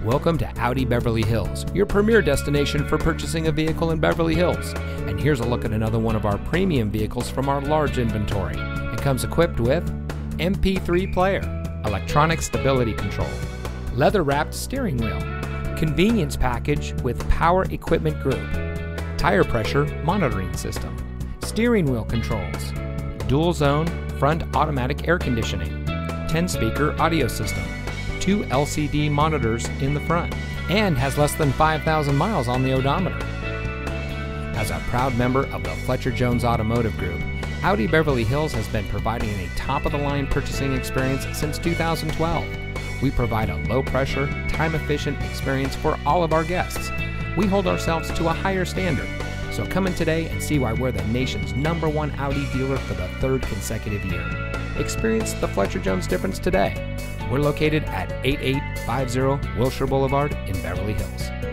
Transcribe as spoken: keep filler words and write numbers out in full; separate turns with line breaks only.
Welcome to Audi Beverly Hills, your premier destination for purchasing a vehicle in Beverly Hills. And here's a look at another one of our premium vehicles from our large inventory. It comes equipped with M P three player, electronic stability control, leather-wrapped steering wheel, convenience package with power equipment group, tire pressure monitoring system, steering wheel controls, dual zone front automatic air conditioning, ten speaker audio system, two L C D monitors in the front, and has less than five thousand miles on the odometer. As a proud member of the Fletcher Jones Automotive Group, Audi Beverly Hills has been providing a top-of-the-line purchasing experience since two thousand twelve. We provide a low-pressure, time-efficient experience for all of our guests. We hold ourselves to a higher standard, so come in today and see why we're the nation's number one Audi dealer for the third consecutive year. Experience the Fletcher Jones difference today. We're located at eighty-eight fifty Wilshire Boulevard in Beverly Hills.